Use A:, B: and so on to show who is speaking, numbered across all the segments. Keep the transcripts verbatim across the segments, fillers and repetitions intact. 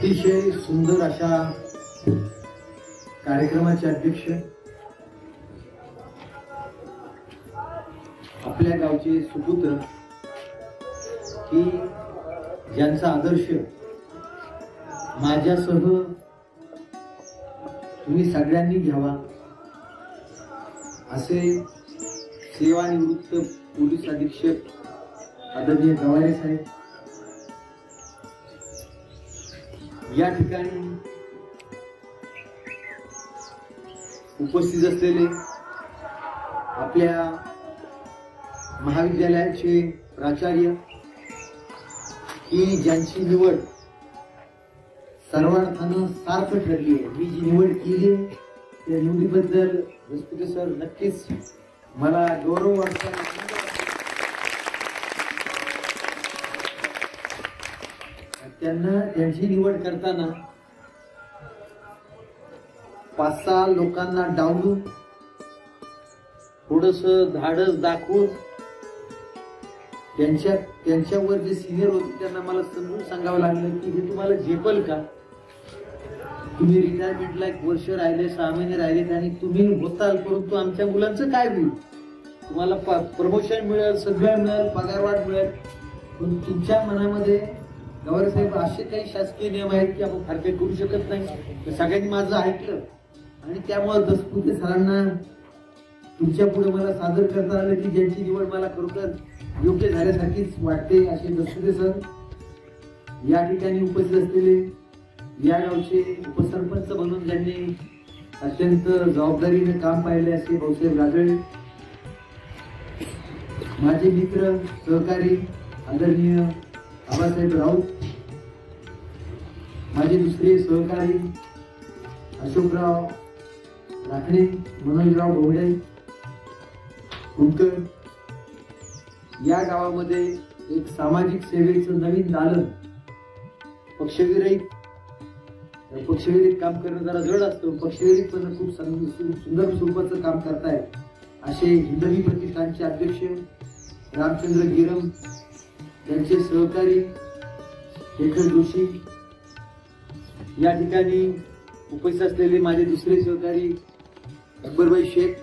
A: अतिशय सुंदर अशा कार्यक्रमाचे अध्यक्ष आपल्या गावचे सुपुत्र की ज्यांचा आदर्श माझ्यासह तुम्ही सगळ्यांनी घ्यावा असे सेवानिवृत्त पोलीस अधीक्षक आदरणीय गवारे साहेब या ठिकाणी उपस्थित असलेले आपल्या महाविद्यालयाचे प्राचार्य की ज्यांची निवड सर्वार्थानं सार्थ ठरली आहे। मी जी निवड केली त्या निवडीबद्दल रसपुते सर नक्कीच मला गौरव वाटतो। त्यांना त्यांची निवड करताना पाच सहा लोकांना डावलून थोडस धाडस दाखवून त्यांच्या त्यांच्यावर जे सिनियर होते त्यांना मला समजून सांगावं लागलं की हे तुम्हाला झेपल का? तुम्ही रिटायरमेंटला एक वर्ष राहिले, सहा महिने राहिले आणि तुम्ही होताल, परंतु आमच्या मुलांचं काय होईल? तुम्हाला प्रमोशन मिळेल, सगळं मिळेल, पगारवाढ मिळेल, पण तुमच्या मनामध्ये गवारे साहेब असे काही शासकीय नियम आहेत की आपण फार काही करू शकत नाही। सगळ्यांनी माझं ऐकलं आणि त्यामुळे दसपुते सरांना तुमच्या पुढे मला सादर करता आलं की ज्यांची निवड मला खरोखर योग्य झाल्यासारखीच वाटते असे दसपुते सर या ठिकाणी उपस्थित असलेले या गावचे उपसरपंच म्हणून ज्यांनी अत्यंत जबाबदारीने काम पाहिले असे भाऊसाहेब राजळे, माझे मित्र सहकारी आदरणीय आबासाहेब राऊत, माझे दुसरे सहकारी अशोकराव राखणे, मनोजराव भोवडे कुलकर, या गावामध्ये एक सामाजिक सेवेचं नवीन दालन पक्षविरहित पक्षविरहित काम करणं जरा जड असतं, पक्षविरहित पण खूप सुंदर स्वरूपाचं काम करतायत असे हिंदवी प्रतिष्ठानचे अध्यक्ष रामचंद्र गिरम, त्यांचे सहकारी शेखर जोशी, या ठिकाणी उपस्थित असलेले माझे दुसरे सहकारी अकबरभाई शेख,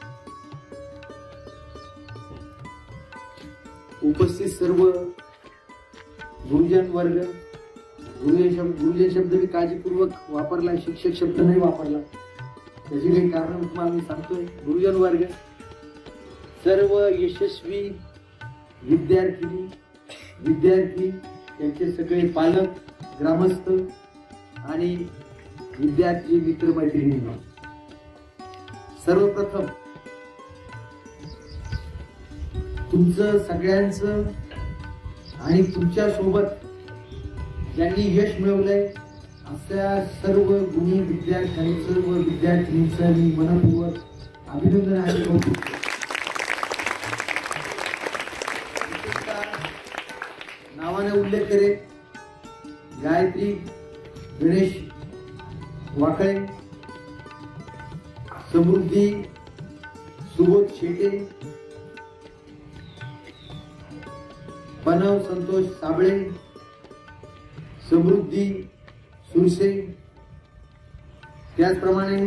A: उपस्थित सर्व गुरुजन वर्ग, गुरुजन शब्द गुरुजन शब्द मी काळजीपूर्वक वापरला, शिक्षक शब्द नाही वापरला, त्याची काही कारण तुम्हाला मी सांगतोय। गुरुजन वर्ग, सर्व यशस्वी विद्यार्थिनी विद्यार्थी, त्यांचे सगळे पालक, ग्रामस्थ आणि विद्यार्थी मित्र मैत्रिणींना सर्वप्रथम तुमचं सगळ्यांचं आणि तुमच्या सोबत ज्यांनी यश मिळवलंय अशा सर्व गुणी विद्यार्थ्यांचं व विद्यार्थिनींचं मी मनपूर्वक अभिनंदन आणि कौतुक करतो। नावाने उल्लेख करेल गायत्री गणेश वाकळे, समृद्धी सुबोध शेटे, बनव संतोष साबळे, समृद्धी सुरसे, त्याचप्रमाणे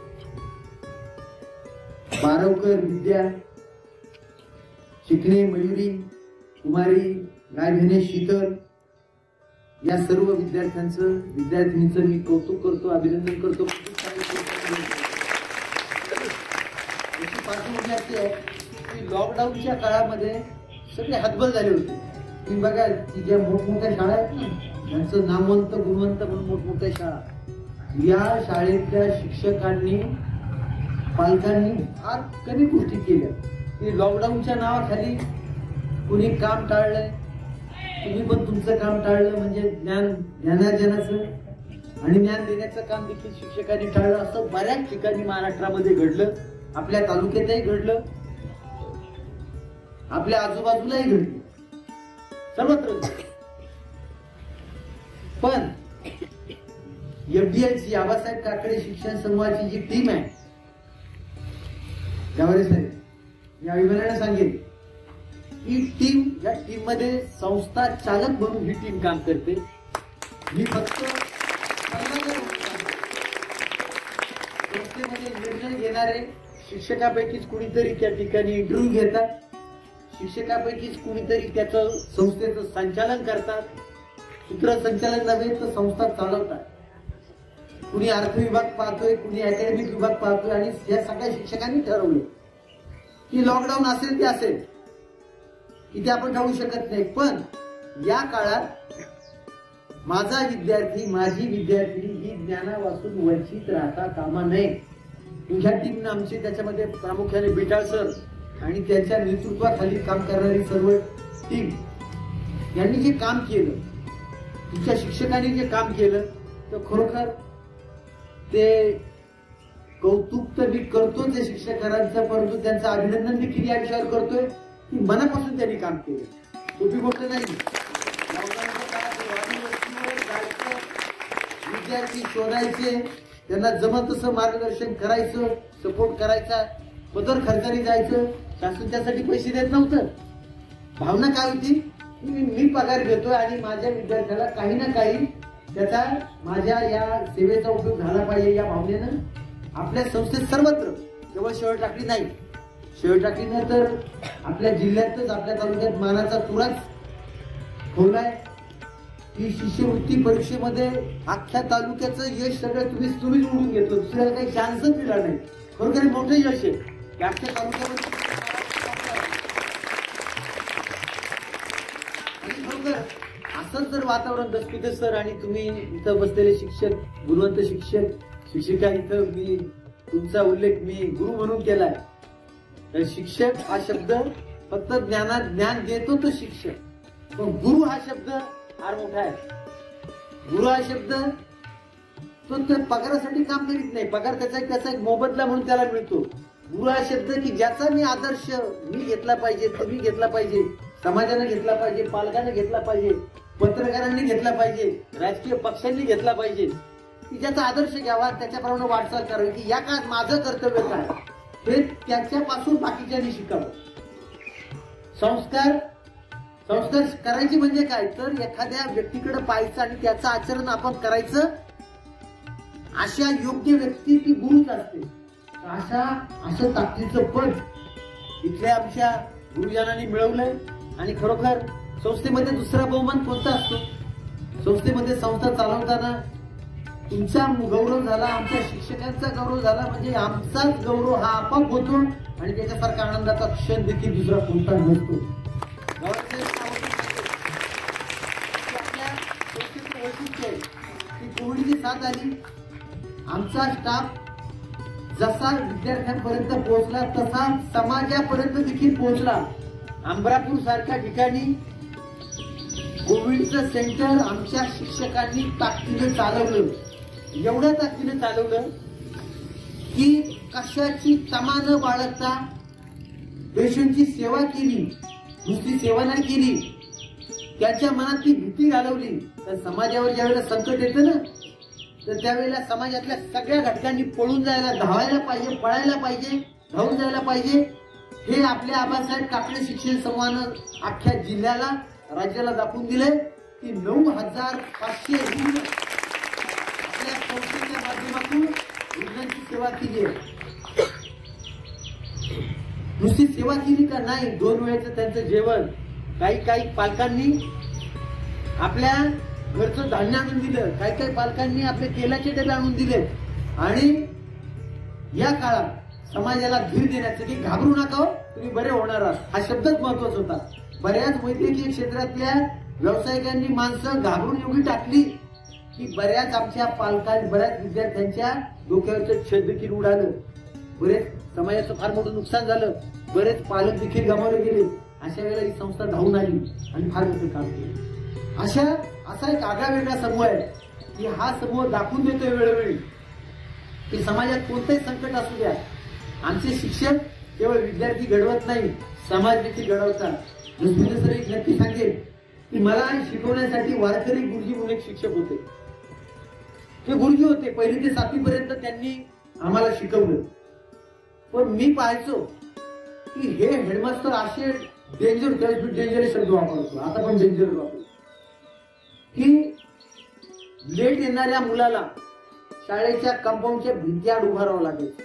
A: बारवकर विद्या, चिकणे मयुरी, कुमारी गायधने शीतल, या सर्व विद्यार्थ्यांचं विद्यार्थिनींचं मी कौतुक करतो, अभिनंदन करतो। पार्श्वभूमी अशी आहे की लॉकडाऊनच्या काळामध्ये सगळे हतबल झाले होते। तुम्ही बघा की ज्या मोठमोठ्या शाळा आहेत ना, त्यांचं नामवंत गुणवंत म्हणून मोठमोठ्या शाळा, या शाळेतल्या शिक्षकांनी पालकांनी फार कमी गोष्टी केल्या की लॉकडाऊनच्या नावाखाली कुणी काम टाळलंय, तुम्ही पण तुमचं काम टाळलं, म्हणजे ज्ञान ज्ञानार्जनाचं आणि ज्ञान देण्याचं काम देखील शिक्षकांनी टाळलं। असं बऱ्याच ठिकाणी महाराष्ट्रामध्ये घडलं, आपल्या तालुक्यातही घडलं, आपल्या आजूबाजूलाही घडलं, सर्वत्र। पण एफडीआयची आबासाहेब काकडे शिक्षण समूहाची जी टीम आहे, गवारे साहेब, मी अभिमानाने सांगेन ही टीम, या टीम मध्ये संस्था चालक म्हणून ही टीम काम करते। मी फक्त संस्थेमध्ये निर्णय घेणारे शिक्षकापैकीच कुणीतरी त्या ठिकाणी इंटरव्ह्यू घेतात, शिक्षकापैकीच कुणीतरी त्याचं संस्थेचं संचालन करतात, सूत्रसंचालन नव्हे तर संस्था चालवतात. कुणी अर्थ विभाग पाहतोय, कुणी अकॅडमिक विभाग पाहतोय आणि या सगळ्या शिक्षकांनी ठरवलं की लॉकडाऊन असेल ते असेल, इथे आपण जाऊ शकत नाही. पण या काळात माझा विद्यार्थी, माझी विद्यार्थी ही ज्ञानापासून वंचित राहता कामा नये. तुझ्या टीमनं आमची त्याच्यामध्ये प्रामुख्याने बिटाळ सर आणि त्यांच्या नेतृत्वाखाली काम करणारी सर्व टीम यांनी जे काम केलं, तुमच्या शिक्षकांनी जे काम केलं, तर खरोखर ते कौतुक तर मी करतो त्या शिक्षकांचं, परंतु त्यांचं अभिनंदन देखील या विषयावर करतोय की मनापासून त्यांनी काम केलं. सोपी गोष्ट नाही. विद्यार्थी शोधायचे, त्यांना जमत तसं मार्गदर्शन करायचं, सपोर्ट करायचा, पदर खर्चाने जायचं. शासन त्यासाठी पैसे देत नव्हतं. भावना काय होती की मी पगार घेतोय आणि माझ्या विद्यार्थ्याला काही ना काही त्याचा माझ्या या सेवेचा उपयोग झाला पाहिजे या भावनेनं आपल्या संस्थेत सर्वत्र, केवळ शेवट टाकली नाही, शेवट टाकलीनं तर आपल्या जिल्ह्यातच आपल्या तालुक्यात मानाचा तुराच खोलाय. ही शिष्यवृत्ती परीक्षेमध्ये अख्ख्या तालुक्याचं यश सगळं तुम्ही तुम्हीच उडून घेतलं, दुसऱ्याला काही चान्सच दिला नाही. खरोखर मोठं यश आहे अख्ख्या तालुक्यामध्ये. आणि खरोखर असंच जर वातावरण दसपिते सर आणि तुम्ही इथं बसलेले शिक्षक, गुणवंत शिक्षक, शिक्षिका, इथं मी तुमचा उल्लेख मी गुरु म्हणून केलाय. तर शिक्षक हा शब्द फक्त ज्ञानात ज्ञान देतो तो शिक्षक, पण गुरु हा शब्द फार मोठा आहे. गुरु हा शब्द तो त्या पगारासाठी काम करीत नाही. पगार त्याचा एक त्याचा एक मोबदला म्हणून त्याला मिळतो. गुरु हा शब्द की ज्याचा मी आदर्श मी घेतला पाहिजे, तुम्ही घेतला पाहिजे, समाजाने घेतला पाहिजे, पालकांनी घेतला पाहिजे, पत्रकारांनी घेतला पाहिजे, राजकीय पक्षांनी घेतला पाहिजे, की ज्याचा आदर्श घ्यावा, त्याच्याप्रमाणे वाटचाल करावी. की या काळात माझं कर्तव्य काय हे त्याच्यापासून बाकीच्यांनी शिकावं. संस्कार संस्कार करायचे म्हणजे काय तर एखाद्या व्यक्तीकडे पाहायचं आणि त्याचं आचरण आपण करायचं. अशा योग्य व्यक्ती ती गुरुच असते. अशा असं ताकदीचं पद इथल्या आमच्या गुरुजनांनी मिळवलंय. आणि खरोखर संस्थेमध्ये दुसरा बहुमान कोणता असतो? संस्थेमध्ये संस्था चालवताना तुमचा गौरव झाला, आमच्या शिक्षकांचा गौरव झाला म्हणजे आमचाच गौरव हा आपोआप होतो आणि त्याच्यासारखा आनंदाचा क्षण देखील दुसरा कोणता नसतो. आपल्या संस्थेचं वैशिष्ट्य आहे की कोविडची साथ आली, आमचा स्टाफ जसा विद्यार्थ्यांपर्यंत पोहोचला तसा समाजापर्यंत देखील पोहोचला. अमरापूर सारख्या ठिकाणी कोविडचं सेंटर आमच्या शिक्षकांनी ताकदीने चालवलं. एवढ्या ताकदीने चालवलं की कशाची तमा न बाळगता पेशंटची सेवा केली. नुसती सेवा नाही केली, त्याच्या मनात ती भीती घालवली. तर समाजावर ज्यावेळेला संकट येतं ना, तर त्यावेळेला समाजातल्या सगळ्या घटकांनी पळून जायला, धावायला पाहिजे, पळायला पाहिजे, धावून जायला पाहिजे. हे आपल्या आबासाहेब काकडे शिक्षण समूहानं अख्ख्या जिल्ह्याला, राज्याला दाखवून दिले की नऊ हजार पाचशे रुग्ण आपल्या संस्थेच्या माध्यमातून रुग्णांची सेवा केली आहे. नुसती सेवा केली का नाही, दोन वेळेचं त्यांचं जेवण. काही काही पालकांनी आपल्या घरचं धान्य आणून दिलं, काही काही पालकांनी आपले तेलाचे डबे आणून दिले. आणि या काळात समाजाला धीर देण्याचं की घाबरू नका, तुम्ही बरे होणार आहात, हा शब्दच महत्वाचा होता. बऱ्याच वैद्यकीय क्षेत्रातल्या व्यावसायिकांनी माणसं घाबरून एवढी टाकली की बऱ्याच आमच्या पालकांनी, बऱ्याच विद्यार्थ्यांच्या डोक्यावरचं छत देखील उडालं. बरेच समाजाचं फार मोठं नुकसान झालं, बरेच पालक देखील गमावले गेले. अशा वेळेला ही संस्था धावून आली आणि फार मोठं काम केलं. अशा असा एक आगळा वेगळा समूह आहे की हा समूह दाखवून देतोय वेळोवेळी की समाजात कोणतंही संकट असू द्या, आमचे शिक्षक केवळ विद्यार्थी घडवत नाही, समाज देखील घडवतात. जसं एक नक्की सांगेल की मला शिकवण्यासाठी वारकरी गुरुजी म्हणून एक शिक्षक होते. ते गुरुजी होते, पहिली ते सातवी पर्यंत त्यांनी आम्हाला शिकवलं. पण मी पाहायचो की हे हेडमास्टर असे डेंजर डेंजर शब्द वापरतो, आता पण डेंजर वापरतो, की लेट येणाऱ्या मुलाला शाळेच्या कंपाऊंडच्या भिंतीआड उभा राहावं लागायचं.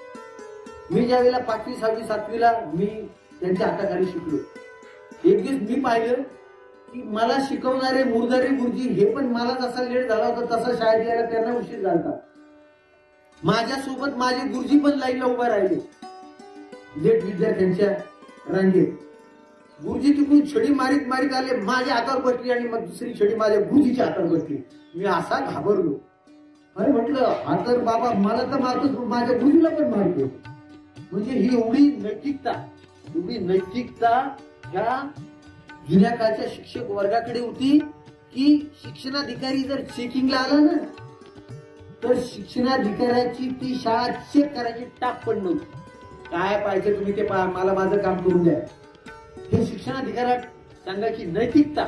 A: मी ज्या वेळेला पाचवी सहावी सातवीला मी त्यांच्या हाताखाली शिकलो, एक दिवस मी पाहिलं की मला शिकवणारे मुरदारे गुरुजी हे पण मला जसा लेट झाला होता तसा शाळेत यायला त्यांना उशीर झाला. माझ्यासोबत माझे गुरुजी पण लाईनला उभा राहिले लेट विद्यार्थ्यांच्या रांगेत. गुरुजी तिकडून छडी मारीत मारीत आले, माझ्या हातावर बसली आणि मग दुसरी छडी माझ्या गुरुजीच्या हातावर बसली. मी असा घाबरलो. अरे म्हटलं हा तर बाबा मला तर मारतोच, माझ्या गुरुजीला पण मारतो. म्हणजे ही एवढी नैतिकता एवढी नैतिकता ह्या जुन्या काळच्या शिक्षक वर्गाकडे होती की शिक्षणाधिकारी जर चेकिंगला आला ना तर शिक्षणाधिकाऱ्याची ती शाळा चेक करायची टाप पण नव्हती. काय पाहिजे तुम्ही ते पहा, मला माझं काम करून द्या. हे शिक्षणाधिकाऱ्या सांगायची नैतिकता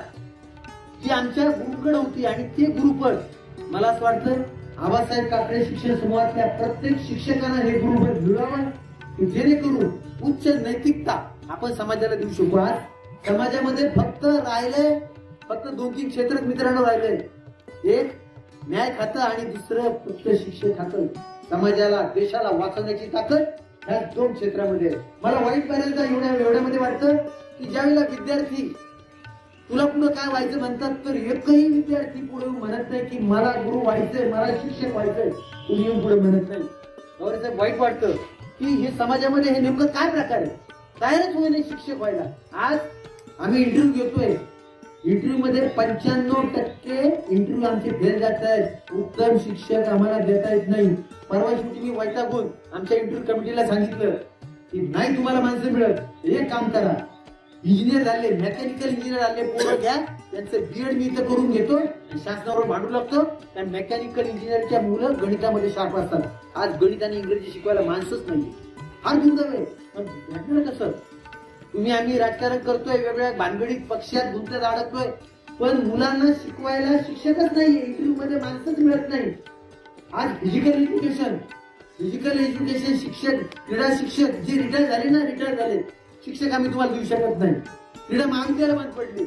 A: ती आमच्या गुरुकडे होती. आणि ते गुरुपद मला असं वाटतं आबासाहेब काकडे शिक्षण समूहातल्या प्रत्येक शिक्षकांना हे गुरुपद मिळावं जेणेकरून उच्च नैतिकता आपण समाजाला देऊ शकू. आज समाजामध्ये फक्त राहिले फक्त दोन तीन क्षेत्र मित्रांनो राहिले, एक न्याय खातं आणि दुसरं फक्त शिक्षण खातं. समाजाला देशाला वाचवण्याची ताकद ह्या दोन क्षेत्रामध्ये. मला वाईट बऱ्याचदा एवढ्या एवढ्यामध्ये वाटतं की ज्यावेळेला विद्यार्थी तुला पुढे काय व्हायचं म्हणतात तर एकही विद्यार्थी पुढे म्हणत नाही की मला गुरु व्हायचंय, मला शिक्षक व्हायचंय, तुम्ही येऊन पुढे म्हणत नाही. साहेब वाईट वाटतं की हे समाजामध्ये हे नेमकं काय प्रकार आहे, तयारच होय नाही शिक्षक व्हायला. आज आम्ही इंटरव्ह्यू घेतोय, इंटरव्ह्यू मध्ये पंच्याण्णव टक्के इंटरव्ह्यू आमचे फेल जात आहेत. उत्तम शिक्षक आम्हाला देता येत नाही. परवा शेवटी मी वैतागून आमच्या इंटरव्ह्यू कमिटीला सांगितलं की नाही तुम्हाला माणसं मिळत, एक काम करा, इंजिनियर झाले, मेकॅनिकल इंजिनियर झाले पोरं घ्या, त्यांचं बीएड मी इथं करून घेतो आणि शासनावर भांडू लागतो. कारण मेकॅनिकल इंजिनियरच्या मुलं गणितामध्ये शार्प असतात. आज गणित आणि इंग्रजी शिकवायला माणसंच नाही. हा दुर्दैव आहे. पण भेटणार कसं? तुम्ही आम्ही राजकारण करतोय, वेगवेगळ्या भानगडीत पक्षात गुंतत अडकतोय, पण मुलांना शिकवायला शिक्षकच नाहीये, इंटरव्ह्यू मध्ये माणसंच मिळत नाही. आज फिजिकल एज्युकेशन फिजिकल एज्युकेशन शिक्षक, क्रीडा शिक्षक जे रिटायर झाले ना रिटायर झाले शिक्षक आम्ही तुम्हाला देऊ शकत नाही. क्रीडा महाविद्यालय बंद पडली.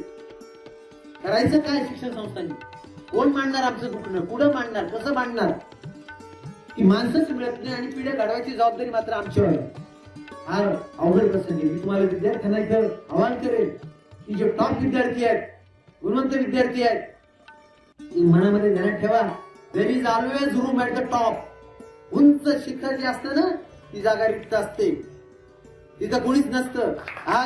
A: करायचं काय शिक्षण संस्थांनी? कोण मांडणार आमचं दुखणं? कुठं मांडणार? कसं मांडणार? की माणसंच मिळत नाही आणि पिढ्या घडवायची जबाबदारी मात्र आमच्यावर आहे. हा अवघड प्रसंग आहे. मी तुम्हाला विद्यार्थ्यांना इथं आवाहन करेल की जे टॉप विद्यार्थी आहेत, गुणवंत विद्यार्थी आहेत, मनामध्ये ध्यानात ठेवा, there is always room at the top. उंच शिखर जे असतं ना ती जागा रिक्त असते, तिथं कोणीच नसतं. आज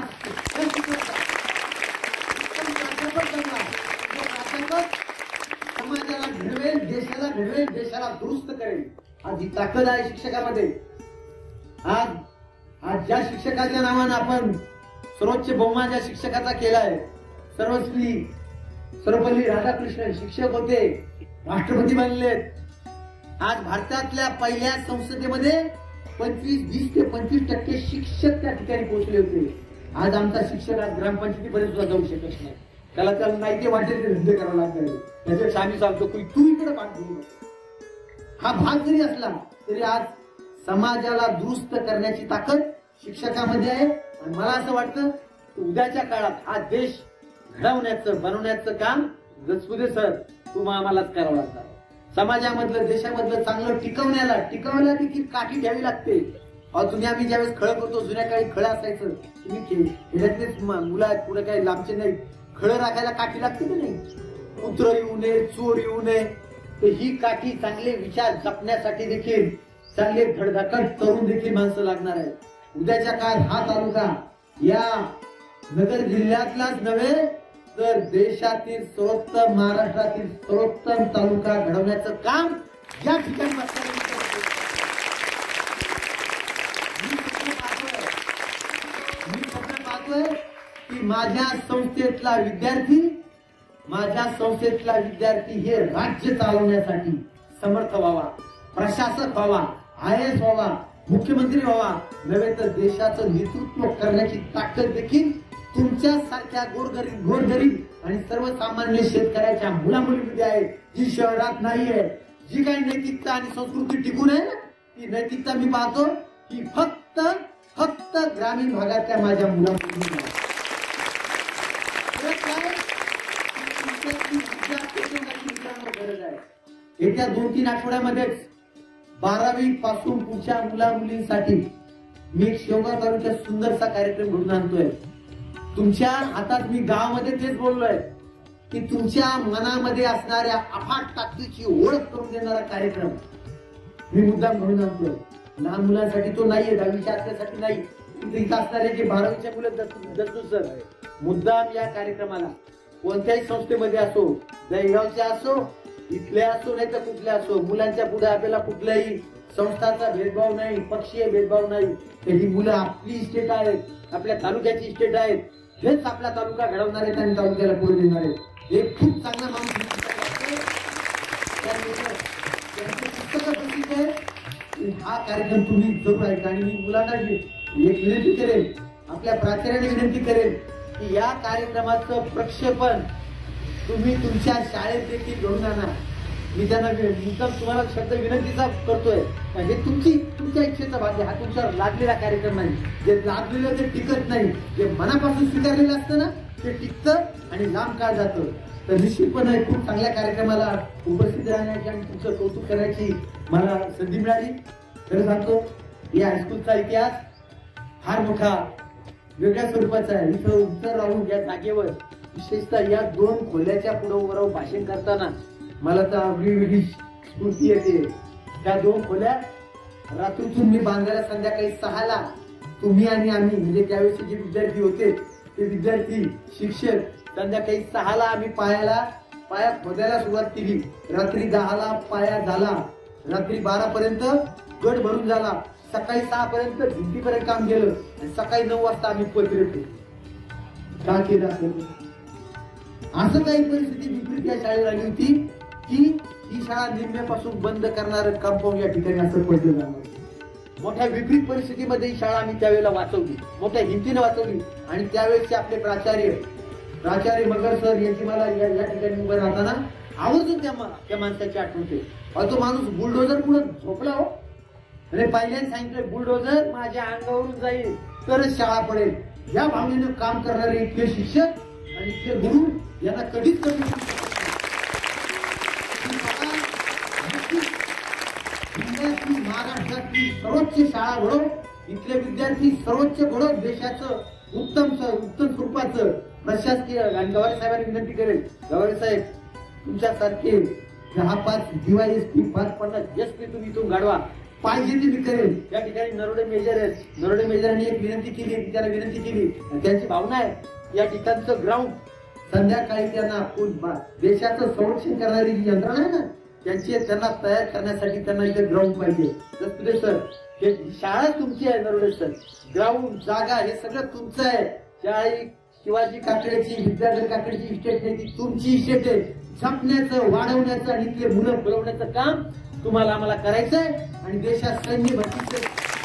A: समाजाला घडवेल, देशाला घडवेल, देशाला दुरुस्त करेल. आज ही ताकद आहे शिक्षकामध्ये. आज आज ज्या शिक्षकाच्या नावानं आपण सर्वोच्च बहुमान ज्या शिक्षकाचा केलाय, सर्वश्री सर्वपल्ली राधाकृष्णन शिक्षक होते, राष्ट्रपती बनलेत. आज भारतातल्या पहिल्या संसदेमध्ये पंचवीस वीस ते पंचवीस टक्के शिक्षक त्या ठिकाणी पोहोचले होते. आज आमचा शिक्षक आज ग्रामपंचायतीपर्यंत सुद्धा जाऊ शकत नाही. त्याला त्याला नाही ते वाटेल ते धंदे करावे लागतात. त्याच्यापेक्षा आम्ही सांगतो की तू इकडे पाठवू. हा भाग जरी असला तरी आज समाजाला दुरुस्त करण्याची ताकद शिक्षकामध्ये आहे. आणि मला असं वाटतं उद्याच्या काळात हा देश घडवण्याचं बनवण्याचं काम गजपुरे सर तुम्हाला आम्हालाच करावं लागतं. समाजामधलं देशामधलं चांगलं टिकवण्याला टिकवण्याला देखील काठी घ्यावी लागते. अहो तुम्ही आम्ही ज्यावेळेस खळं करतो, जुन्या काळी खळं असायचं, तुम्ही खेड्यातलेच मुलं आहेत, पुढे काही लांबचे नाही, खळं राखायला काठी लागते की नाही? कुत्र येऊ नये, चोर येऊ नये. तर ही काठी चांगले विचार जपण्यासाठी देखील चांगले धडधाकट तरुण देखील माणसं लागणार आहे. उद्याच्या काळात हा तालुका या नगर जिल्ह्यातलाच नव्हे तर देशातील सर्वोत्तम, महाराष्ट्रातील सर्वोत्तम तालुका घडवण्याचं काम या ठिकाणी मी स्वप्न पाहतोय की माझ्या संस्थेतला विद्यार्थी माझ्या संस्थेतला विद्यार्थी हे राज्य चालवण्यासाठी समर्थ व्हावा, प्रशासक व्हावा, आय एस व्हावा, मुख्यमंत्री व्हावा, नव्हे तर देशाचं नेतृत्व करण्याची ताकद देखील तुमच्या सारख्या गोरगरीब गोरगरीब आणि सर्वसामान्य शेतकऱ्याच्या मुलामुलीमध्ये आहे, जी शहरात नाहीये. जी काही नैतिकता आणि संस्कृती टिकून आहे ना, ती नैतिकता मी पाहतो की फक्त फक्त ग्रामीण भागातल्या माझ्या मुलामुलींना गरज आहे. येत्या दोन तीन आठवड्यामध्येच बारावी पासून पुढच्या मुला मुलींसाठी मी एक शेवगाव तालुक्यात सुंदरसा कार्यक्रम घडून आणतोय. तुमच्या हातात मी गावामध्ये तेच बोललोय की तुमच्या मनामध्ये असणाऱ्या अफाट ताकदीची ओळख करून देणारा कार्यक्रम मी मुद्दाम घडून आणतोय. लहान मुलांसाठी तो नाहीये, दहावीच्या आतल्यासाठी नाही. इथं असणारे जे बारावीच्या मुलं दसदूस सर मुद्दाम या कार्यक्रमाला कोणत्याही संस्थेमध्ये असो, दहीगावच्या असो, इथल्या असो नाही तर कुठल्या असो, मुलांच्या पुढे आपल्याला कुठल्याही संस्थाचा भेदभाव नाही, पक्षीय भेदभाव नाही. ही मुलं आपली इस्टेट आहेत, आपल्या तालुक्याची इस्टेट आहेत. हेच आपला तालुका घडवणार आहेत आणि तालुक्याला पुढे देणार आहेत. हे खूप चांगला माणूस पुस्तक प्रसिद्ध आहे. हा कार्यक्रम तुम्ही जरूर ऐका. आणि मी मुलांना एक विनंती करेन, आपल्या प्राचार्याने विनंती करेन की या कार्यक्रमाचं प्रक्षेपण तुम्ही तुमच्या शाळेत देखील घडून आणा. मी त्यांना मुद्दाम तुम्हाला शब्द विनंतीचा करतोय. हे तुमची तुमच्या इच्छेचा भाग आहे. हा तुमच्यावर लादलेला कार्यक्रम नाही. जे लादलेलं ते टिकत नाही. जे मनापासून स्वीकारलेलं असतं ना ते टिकतं आणि लांब काळ जातं. तर निश्चितपणे खूप चांगल्या कार्यक्रमाला उपस्थित राहण्याची आणि तुमचं कौतुक करायची मला संधी मिळाली. खरं सांगतो, या हायस्कूलचा इतिहास फार मोठा वेगळ्या स्वरूपाचा आहे. इथं उत्तर राहून या जागेवर विशेषतः या दोन खोल्याच्या पुढे उभं राहून भाषण करताना मला तर आपली वेगळी स्फूर्ती येते. त्या दोन खोल्या रात्रीतून मी बांधायला संध्याकाळी सहाला तुम्ही आणि आम्ही म्हणजे त्यावेळेस जे विद्यार्थी होते ते विद्यार्थी शिक्षक संध्याकाळी सहाला आम्ही पायाला पाया खोदायला सुरुवात केली. रात्री दहाला पाया झाला, रात्री बारा पर्यंत गड भरून झाला, सकाळी सहा पर्यंत भिंतीपर्यंत काम गेलं आणि सकाळी नऊ वाजता आम्ही पत्रिके का केलं असेल. असं काही परिस्थिती विपरीत या शाळेत आली होती की ही शाळा निम्म्यापासून बंद करणारं कंपाऊंड या ठिकाणी असं पडलं जाणार. मोठ्या विपरीत परिस्थितीमध्ये ही शाळा आम्ही त्यावेळेला वाचवली, मोठ्या हिमतीने वाचवली. आणि त्यावेळेसचे आपले प्राचार्य प्राचार्य मगर सर यांची मला या ठिकाणी उभं राहताना आवर्जून त्या त्या माणसाची आठवण होते. तो माणूस बुलडोजर पुढे झोपला हो. अरे पहिल्यांदा सांगितलं बुलडोजर माझ्या अंगावरून जाईल तरच शाळा पडेल. या भावनेनं काम करणारे इथले शिक्षक आणि इथले गुरु यांना कधीच कमी महाराष्ट्रातली सर्वोच्च शाळा घडव, इथले विद्यार्थी सर्वोच्च घडव, देशाचं उत्तम उत्तम स्वरूपाचं प्रशासकीय. आणि गवारे साहेबांनी विनंती करेल, गवारे साहेब तुमच्यासारखे दहा पाच डीवायएस पी पाच पन्नास एस पी तुम्ही इथून गाडवा, पाहिजे ती मी करेल. या ठिकाणी नरोडे मेजर आहेत, नरोडे मेजरांनी एक विनंती केली, त्याला विनंती केली. त्यांची भावना आहे या ठिकाणचं ग्राउंड संध्याकाळी त्यांना देशाचं संरक्षण करणारी जी यंत्रणा आहे ना त्यांची त्यांना तयार करण्यासाठी त्यांना इथे ग्राउंड पाहिजे. तर सर हे शाळा तुमची आहे नरोडे सर, ग्राउंड जागा हे सगळं तुमचं आहे. शाळा शिवाजी काकडेची विद्याधर काकडेची इस्टेट नाही, ती तुमची इस्टेट आहे. छापण्याचं वाढवण्याचं आणि इथले मुलं बोलवण्याचं काम तुम्हाला आम्हाला करायचंय. आणि देशात सैन्य भरतीचं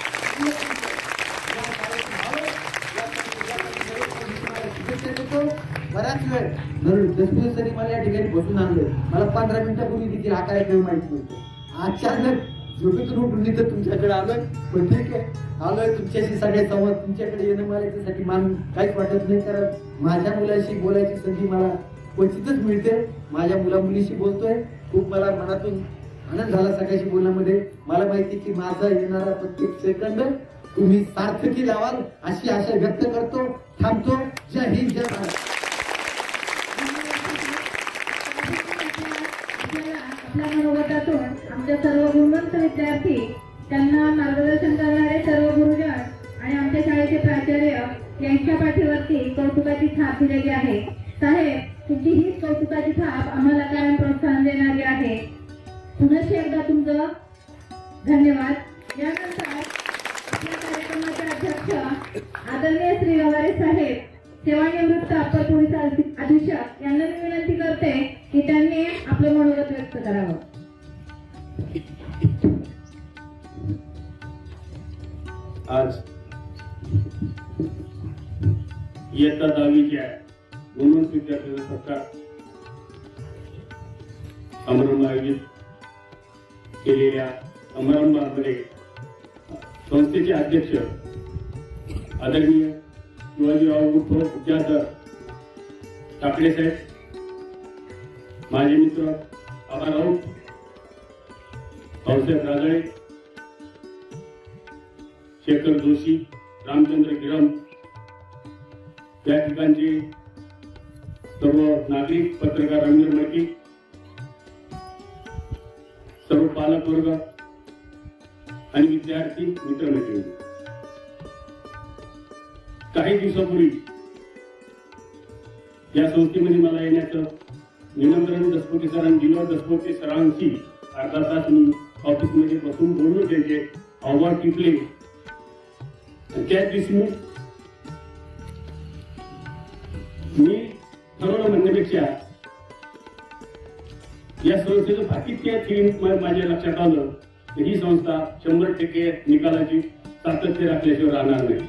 A: बराच वेळ दसवीस तरी मला या ठिकाणी बसून आणलं. मला पंधरा मिनिटापूर्वी देखील हा कार्यक्रम माहिती नव्हतं. अचानक झोपेतून उठून इथं तुमच्याकडे आलोय. पण ठीक आहे, आलोय तुमच्याशी सगळे संवाद तुमच्याकडे येणं मला याच्यासाठी मान काहीच वाटत नाही. कारण माझ्या मुलाशी बोलायची संधी मला क्वचितच मिळते. माझ्या मुला मुलीशी बोलतोय. खूप मला मनातून आनंद झाला सगळ्याशी बोलण्यामध्ये. मला माहिती की माझा येणारा प्रत्येक सेकंद तुम्ही सार्थकी लावाल अशी आशा व्यक्त करतो. थांबतो. जय हिंद, जय भारत.
B: आपल्या मनोगतातून आमच्या सर्व गुणवंत विद्यार्थी, त्यांना मार्गदर्शन करणारे सर्व गुरुजन आणि आमच्या शाळेचे प्राचार्य यांच्या पाठीवरती कौतुकाची थाप दिलेली आहे. साहेब, तुमची हीच कौतुकाची थाप आम्हाला कायम प्रोत्साहन देणारी आहे. पुनश्च एकदा तुमचं धन्यवाद. यानंतर आपल्या कार्यक्रमाचे अध्यक्ष आदरणीय श्री गवारे साहेब, सेवानिवृत्त अप्पर पोलीस अधीक्षक यांना मी विनंती करते की त्यांनी आपलं मनोगत व्यक्त करावं.
C: आज इयत्ता दहावीच्या गुणवंत विद्यार्थ्यांचा सत्कार समारंभ आयोजित केलेल्या समारंभामध्ये संस्थेचे अध्यक्ष आदरणीय शिवाजीराव उर्फ विद्याधर काकडे साहेब, माझे मित्र आबा राऊत, भाऊसाहेब राजळे, शेखर जोशी, रामचंद्र गिरम, या ठिकाणचे सर्व नागरिक, पत्रकार रवींद्र मडके, सर्व पालक वर्ग आणि विद्यार्थी मित्रमैत्रिणी. काही दिवसापूर्वी या संस्थेमध्ये मला येण्याचं निमंत्रण दसपोटे सरांनी दिलं. दसपोटे सरांशी अर्धा तास मी ऑफिसमध्ये बसून बोललो, त्यांचे अहवाल टिपले. त्याच दिवशी मी मी ठरवलं म्हणण्यापेक्षा या संस्थेचं भाकित्य माझ्या लक्षात आलं की ही संस्था शंभर टक्के निकालाची सातत्य राखल्याशिवाय राहणार नाही.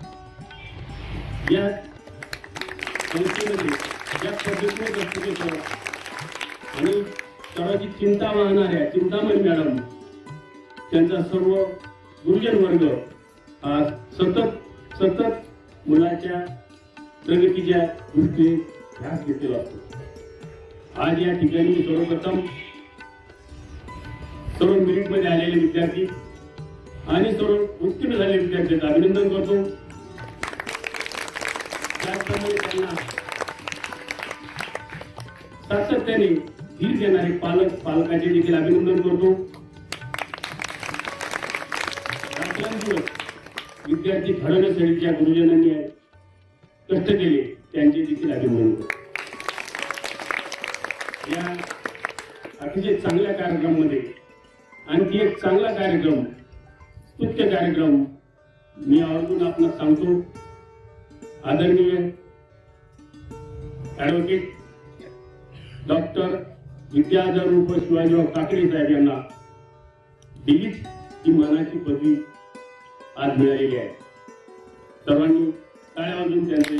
C: या संस्थेमध्ये या पद्धतीने दसपोटे आणि सर्वांची चिंता वाहणाऱ्या चिंतामणी मॅडम, त्यांचा सर्व गुरुजन वर्ग हा सतत सतत मुलाच्या प्रगतीच्या दृष्टीने ध्यास घेतलेला असतो. आज या ठिकाणी सर्वप्रथम सर्व मेरिट मध्ये आलेले विद्यार्थी आणि सर्व उत्तीर्ण झालेले विद्यार्थ्यांचं अभिनंदन करतो. त्याचप्रमाणे त्यांना सातत्याने धीर देणारे पालक पालकांचे देखील अभिनंदन करतो. रात्रंदिवस विद्यार्थी घडवण्यासाठी ज्या गुरुजनांनी कष्ट केले त्यांचे देखील अभिनंदन करतो. या अतिशय चांगल्या कार्यक्रमामध्ये आणखी एक चांगला कार्यक्रम, स्तुत्य कार्यक्रम मी आवर्जून आपणास सांगतो. आदरणीय ऍडव्होकेट डॉक्टर विद्याधर उर्फ शिवाजीराव काकडे साहेब यांना दिलीप ही मानाची पदवी आज मिळालेली आहे. सर्वांनी टाळ्या वाजवून त्यांचे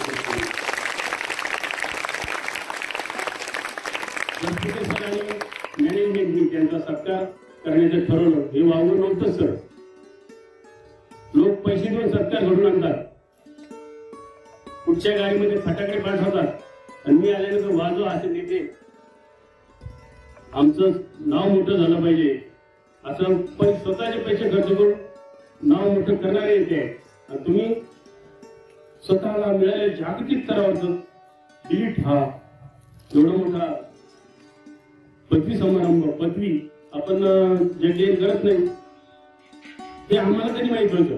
C: मॅनेजमेंटने त्यांचा सत्कार करण्याचं ठरवलं. हे वावलं नव्हतं सर. लोक पैसे देऊन सत्कार घडून आणतात, पुढच्या गाडीमध्ये फटाकडे पाठवतात आणि मी आल्यानंतर वाजवा असे नेते. आमचं नाव मोठं झालं पाहिजे असं स्वतःचे पैसे खर्च करून नाव मोठं करणारे येते आणि तुम्ही स्वतःला मिळालेल्या जागतिक स्तरावरचं दिलीप हा एवढा मोठा पदवी समारंभ पदवी आपण जे गेन करत नाही ते आम्हाला कधी माहित होतं.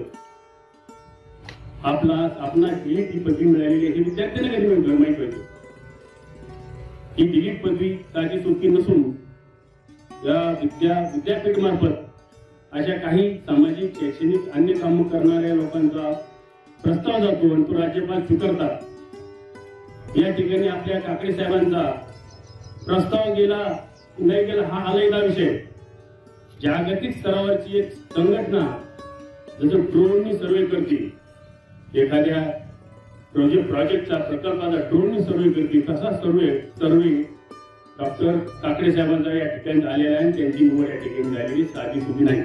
C: आपला आपला दिलीप ही पदवी मिळालेली हे विद्यार्थ्यांना कधी माहित होतं. ही दिलीप पदवी ताजी सोपी नसून या विद्या विद्यापीठ मार्फत अशा काही सामाजिक शैक्षणिक अन्य कामं करणाऱ्या लोकांचा प्रस्ताव जातो आणि तो राज्यपाल स्वीकारतात. या ठिकाणी आपल्या काकडे साहेबांचा प्रस्ताव गेला नाही गेला हा अलगदा विषय. जागतिक स्तरावरची एक संघटना जसं ड्रोननी सर्वे करते, एखाद्या प्रोजेक्ट प्रोजेक्टचा प्रकल्पाचा ड्रोननी सर्वे करते, तसा सर्वे सर्वे डॉक्टर काकडे साहेबांचा या ठिकाणी झालेला आहे. त्यांची निवड या ठिकाणी झालेली साधी सुधी नाही.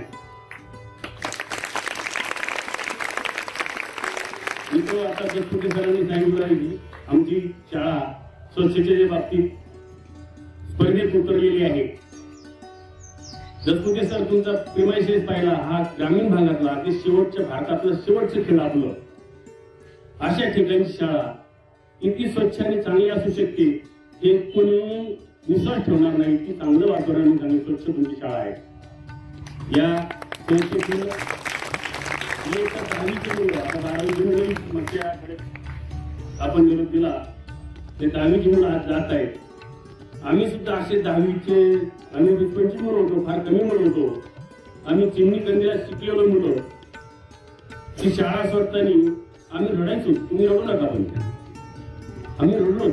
C: मी तो आता दसपोटे सरांनी सांगितलं आहे की आमची शाळा स्वच्छतेच्या बाबतीत स्पर्धेत उतरलेली आहे. दसपोटे सर तुमचा प्रेमाइसेस पाहिला, हा ग्रामीण भागातला ते शेवटच्या भारतातलं शेवटचं खेळ आपलं. अशा ठिकाणची शाळा किती स्वच्छ आणि चांगली असू शकते हे कोणी विश्वास ठेवणार नाही की चांगलं वातावरण आणि चांगली स्वच्छ तुमची शाळा आहे. या संस्थेतील दहावीची मुलं आता बारावीची मुलं मागच्याकडे आपण निरोप दिला ते दहावीची मुलं आज जात आहेत. आम्ही सुद्धा असे दहावीचे आम्ही वीस मुलं होतो, फार कमी मुलं होतो. आम्ही चिमणी कंदीला शिकलेलो मुलं. ती शाळा सोडताना आम्ही रडायचो, तुम्ही रडू नका पण आम्ही रडलो.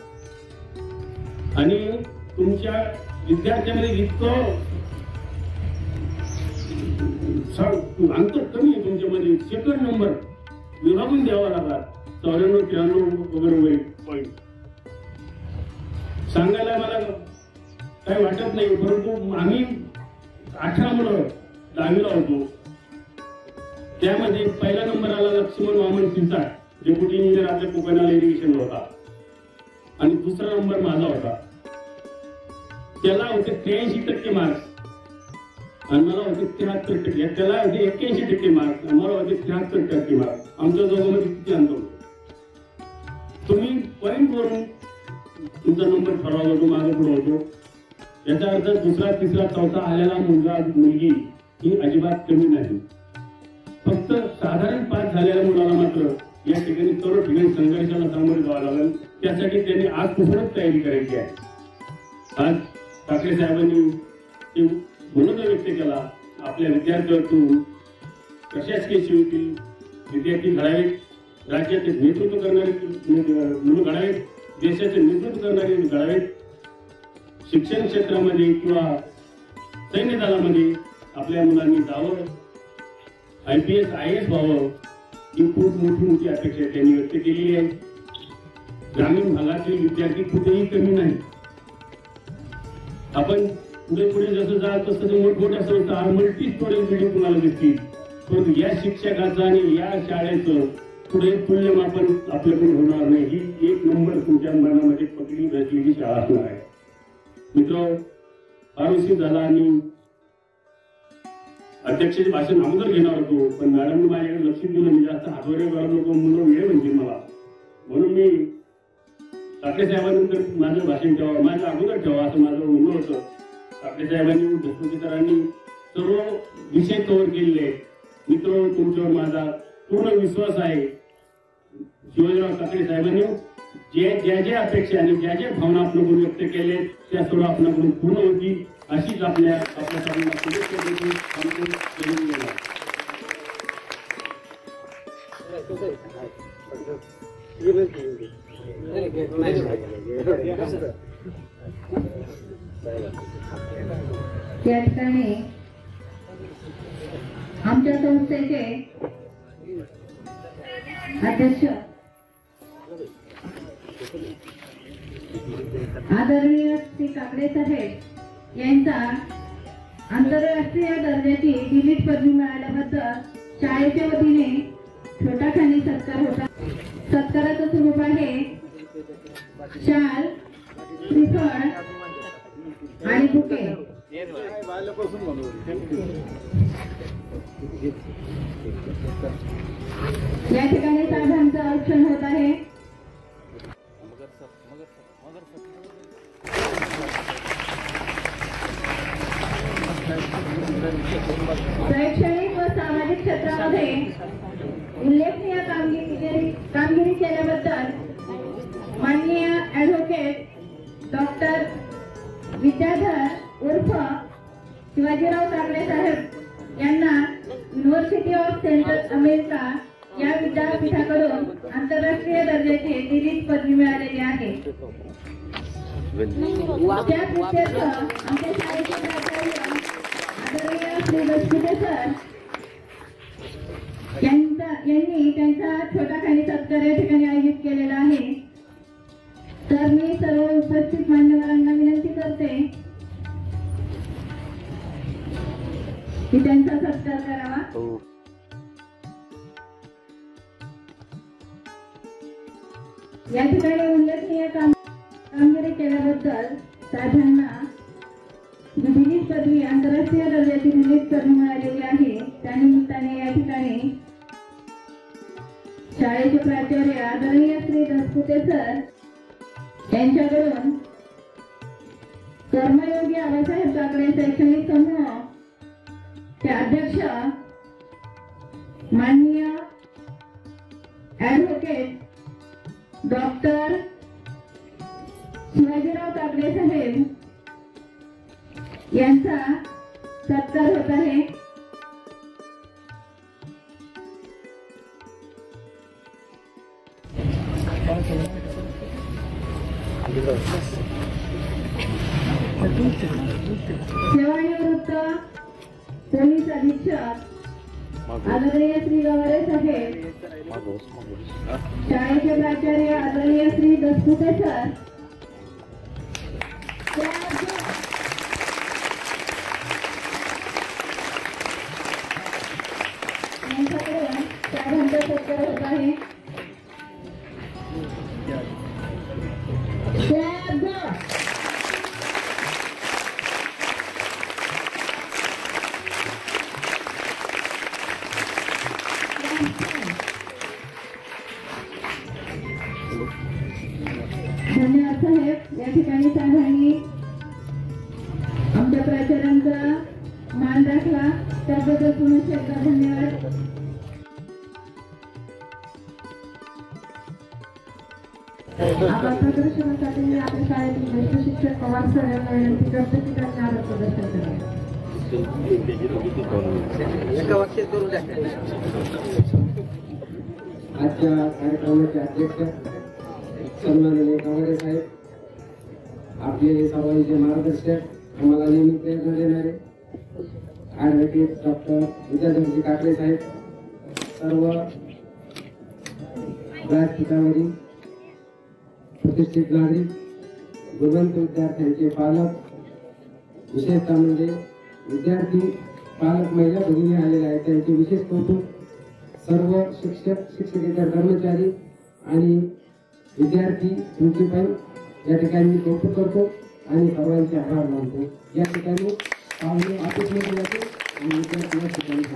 C: आणि तुमच्या विद्यार्थ्यांमध्ये इतकं अंतर कमी आहे तुमच्यामध्ये, सेकंड नंबर विभागून द्यावा लागला चौऱ्याण्णव त्र्याण्णव वगैरे वगैरे पॉईंट. सांगायला मला काही वाटत नाही, परंतु आम्ही अठरा मुलं दहावीला होतो. त्यामध्ये पहिला नंबर आला लक्ष्मण वामन सिरसाट, डेप्युटी इंजिनियर आपल्या कोकणाला इरिगेशन होता. आणि दुसरा नंबर माझा होता. त्याला होते त्र्याऐंशी टक्के मार्क्स आणि मला होते त्र्याहत्तर टक्के, त्याला होते एक्क्याऐंशी टक्के मार्क, मला होते त्र्याहत्तर टक्के मार्क. आमच्या दोघांमध्ये किती अंतर होतं. तुम्ही पॉईंट वरून तुमचा नंबर ठरवला होतो, मागे पुढे होतो. याचा अर्थ दुसरा तिसरा चौथा आलेला मुलगा मुलगी ही अजिबात कमी नाही. फक्त साधारण पास झालेल्या मुलाला मात्र या ठिकाणी सर्व ठिकाणी संघर्षाला सामोरे जावं लागेल. त्यासाठी त्यांनी आजपासूनच तयारी करायची आहे. आज ठाकरे साहेबांनी मनोदय व्यक्त केला, आपल्या विद्यार्थ्यांतून प्रशासकीय सेवेतील विद्यार्थी घडावेत, राज्याचे नेतृत्व करणारे मुलं घडावेत, देशाचे नेतृत्व करणारे घडावेत, शिक्षण क्षेत्रामध्ये किंवा सैन्य दलामध्ये आपल्या मुलांनी जावं, I P S I S व्हावं, ही खूप मोठी मोठी अपेक्षा त्यांनी व्यक्त केलेली आहे. ग्रामीण भागातील विद्यार्थी कुठेही कमी नाही. आपण पुढे पुढे जसं जाल तसं मोठमोठ्या संस्था मल्टी स्टोरेज बिल्डिंग तुम्हाला दिसतील, परंतु या शिक्षकाचं आणि या शाळेचं पुढे मूल्यमापन आपल्याकडून होणार नाही. ही एक नंबर तुमच्या मनामध्ये पकडी बसलेली शाळा असणार आहे. मित्र, फार उशीर झाला आणि अध्यक्षाचे भाषण अगोदर घेणार होतो, पण मॅडमने माझ्याकडे लक्ष दिलं, मी जास्त हातवारे करत होतो, मुलं वेळ म्हणजे मला, म्हणून मी ठाकरे साहेबांनंतर माझं भाषण ठेवा, माझं अगोदर ठेवा असं माझं म्हणणं होतं. ठाकरे साहेबांनी, देशमुख सरांनी सर्व विषय कव्हर केलेले. मित्र, तुमच्यावर माझा पूर्ण विश्वास आहे. शिवाजीराव ठाकरे साहेबांनी जे ज्या ज्या अपेक्षा आणि ज्या ज्या भावना आपल्याकडून व्यक्त केले त्या सर्व आपल्याकडून पूर्ण होतील अशीच आपल्या आपल्या सर्वांना शुभेच्छा देतो.
B: त्या ठिकाणी आमच्या संस्थेचे अध्यक्ष आदरणीय श्री काकडे साहेब यांचा आंतरराष्ट्रीय दर्जाची डिलीट पदवी मिळाल्याबद्दल शाळेच्या वतीने छोटाखानी सत्कार होता. सत्काराचं स्वरूप आहे शाल, श्रीफळ आणि बुके. या ठिकाणी साहेबांचं औक्षण होत आहे. शैक्षणिक व सामाजिक क्षेत्रामध्ये उल्लेखनीय कामगिरी कामगिरी केल्याबद्दल माननीय ॲडव्होकेट डॉक्टर विद्याधर उर्फ शिवाजीराव काकडे साहेब यांना युनिव्हर्सिटी ऑफ सेंट्रल अमेरिका या विद्यापीठाकडून आंतरराष्ट्रीय दर्जाची डिलीट पदवी मिळालेली आहे. त्यात आमच्या शाळेचे प्राचार्य आदरणीय श्री देशमुख सर यांनी त्यांचा छोटाखानी सत्कार या ठिकाणी आयोजित केलेला आहे. तर मी सर्व उपस्थित मान्यवरांना विनंती करते की त्यांचा सत्कार करावा. या ठिकाणी उल्लेखनीय कामगिरी केल्याबद्दल साहेबांना डिलीट पदवी, आंतरराष्ट्रीय दर्जाची डिलीट पदवी मिळालेली आहे. त्यानिमित्ताने या ठिकाणी शाळेचे प्राचार्य आदरणीय श्री दसपुते सर यांच्याकडून कर्मयोगी आबासाहेब काकडे शैक्षणिक समूह चे अध्यक्ष माननीय ॲडव्होकेट डॉक्टर शिवाजीराव काकडे साहेब यांचा सत्कार होत आहे. सेवानिवृत्त पोलीस अधीक्षक आदरणीय श्री गवारे साहेब, शाळेचे प्राचार्य आदरणीय श्री दसपुते सर यांच्याकडून साहेबांचा सत्कार होत आहे. धन्यवाद साहेब. या ठिकाणी साहेबांनी आमच्या प्राचार्यांचा मान राखला त्याबद्दल पुन्हा एकदा धन्यवाद. आता प्रदर्शनासाठी आपल्या शाळेतील ज्येष्ठ शिक्षक पवार सर यांना विनंती करतो की त्यांनी आदर प्रदर्शन करावे.
A: एका वाक्यात करून द्या.
D: आजच्या कार्यक्रमाचे अध्यक्ष सन्माननीय कावरे साहेब, आपले सर्वांचे मार्गदर्शक, आम्हाला नेहमी प्रेरणा देणारे ॲडव्होकेट डॉक्टर विद्याधरजी काकडे साहेब, सर्व व्यासपीठावरील प्रतिष्ठित नागरिक, गुणवंत विद्यार्थ्यांचे पालक, विशेषतः म्हणजे विद्यार्थी पालक महिला भगिनी आलेल्या आहेत त्यांचे विशेष कौतुक. सर्व शिक्षक शिक्षकेतर कर्मचारी आणि विद्यार्थी तुमचे पण या ठिकाणी मी कौतुक करतो आणि सर्वांचे आभार मानतो. या ठिकाणी पाहुणे आतिथ्य जाते आणि विद्यार्थी या ठिकाणी